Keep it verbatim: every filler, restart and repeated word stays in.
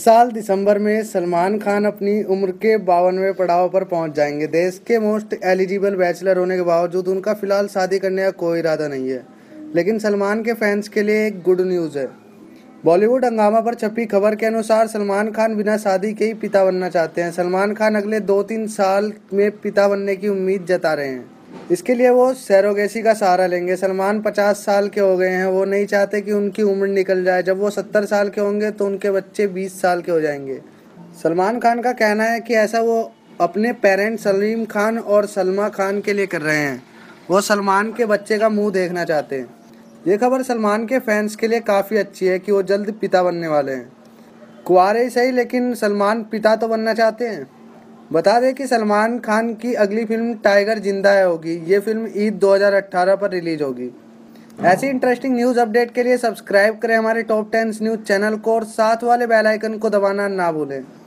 इस साल दिसंबर में सलमान खान अपनी उम्र के बावनवें पड़ाव पर पहुंच जाएंगे। देश के मोस्ट एलिजिबल बैचलर होने के बावजूद उनका फिलहाल शादी करने का कोई इरादा नहीं है। लेकिन सलमान के फैंस के लिए एक गुड न्यूज़ है। बॉलीवुड हंगामा पर छपी खबर के अनुसार सलमान खान बिना शादी के ही पिता बनना चाहते हैं। सलमान खान अगले दो तीन साल में पिता बनने की उम्मीद जता रहे हैं। इसके लिए वो सरोगेसी का सहारा लेंगे। सलमान पचास साल के हो गए हैं। वो नहीं चाहते कि उनकी उम्र निकल जाए। जब वो सत्तर साल के होंगे तो उनके बच्चे बीस साल के हो जाएंगे। सलमान खान का कहना है कि ऐसा वो अपने पेरेंट्स सलीम खान और सलमा खान के लिए कर रहे हैं। वो सलमान के बच्चे का मुंह देखना चाहते हैं। ये खबर सलमान के फैंस के लिए काफ़ी अच्छी है कि वो जल्द पिता बनने वाले हैं। कुंवारे ही सही, लेकिन सलमान पिता तो बनना चाहते हैं। बता दें कि सलमान खान की अगली फिल्म टाइगर जिंदा है होगी। ये फिल्म ईद दो हज़ार अठारह पर रिलीज होगी। ऐसी इंटरेस्टिंग न्यूज़ अपडेट के लिए सब्सक्राइब करें हमारे टॉप टेन न्यूज़ चैनल को और साथ वाले बेल आइकन को दबाना ना भूलें।